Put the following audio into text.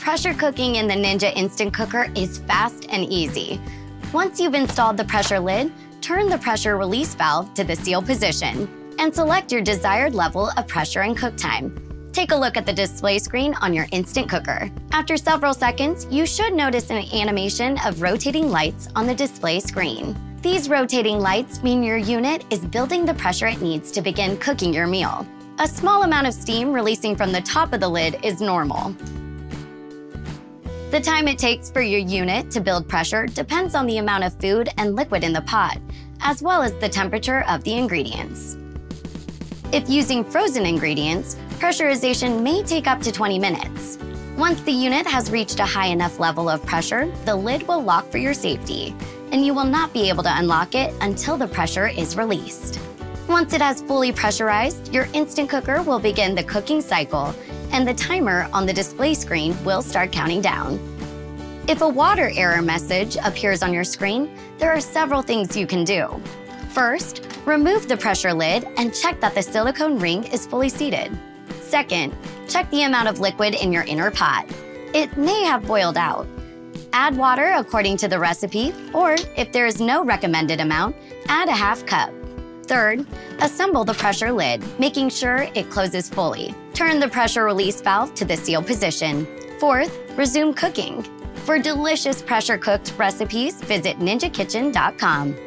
Pressure cooking in the Ninja Instant Cooker is fast and easy. Once you've installed the pressure lid, turn the pressure release valve to the seal position and select your desired level of pressure and cook time. Take a look at the display screen on your Instant Cooker. After several seconds, you should notice an animation of rotating lights on the display screen. These rotating lights mean your unit is building the pressure it needs to begin cooking your meal. A small amount of steam releasing from the top of the lid is normal. The time it takes for your unit to build pressure depends on the amount of food and liquid in the pot, as well as the temperature of the ingredients. If using frozen ingredients, pressurization may take up to 20 minutes. Once the unit has reached a high enough level of pressure, the lid will lock for your safety, and you will not be able to unlock it until the pressure is released. Once it has fully pressurized, your Instant Cooker will begin the cooking cycle, and the timer on the display screen will start counting down. If a water error message appears on your screen, there are several things you can do. First, remove the pressure lid and check that the silicone ring is fully seated. Second, check the amount of liquid in your inner pot. It may have boiled out. Add water according to the recipe, or if there is no recommended amount, add a half cup. Third, assemble the pressure lid, making sure it closes fully. Turn the pressure release valve to the seal position. Fourth, resume cooking. For delicious pressure-cooked recipes, visit ninjakitchen.com.